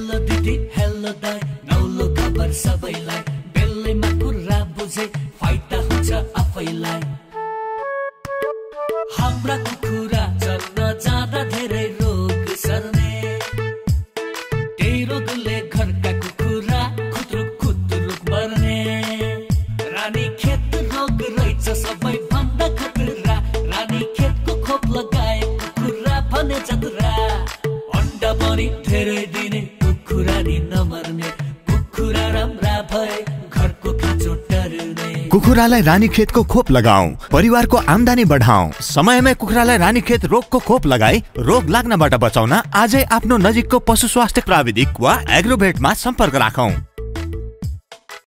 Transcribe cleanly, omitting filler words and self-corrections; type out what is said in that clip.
Hello दिदी hello दाइ नौलो खबर सबैलाई बेलैमा कुरा बुझे फाइदा हुन्छ आफैलाई हाम्रा कुखुरा चल्न जाँदा धेरै रोग सर्ने त्यही रोगले घरका कुखुरा खुत्रुक मर्ने रानी खेत रोग रहेछ सबैभन्दा खतरा रानी खेतको खोप लगाए कुखुरा भने जतरा अन्डा पनि धेरै दिने कुखुरा नि नमर्ने कुखुरा राम्रा भए घरको खाँचो टर्ने कुखुरालाई रानीखेतको खोप लगाऊ परिवारको आम्दानी बढाऊ समयमै कुखुरालाई रानीखेत रोगको खोप लगाई रोग लाग्नबाट बचाउन आजै आफ्नो नजिकको पशु स्वास्थ्य प्राविधिक वा एग्रोभेटमा सम्पर्क राखौं।